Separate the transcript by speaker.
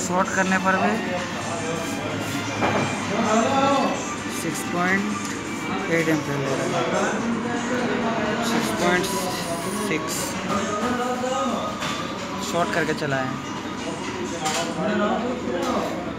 Speaker 1: Short करने पर भी 6.8 एम्पीयर ले रहा है, 6.6 शॉर्ट करके चलाएं।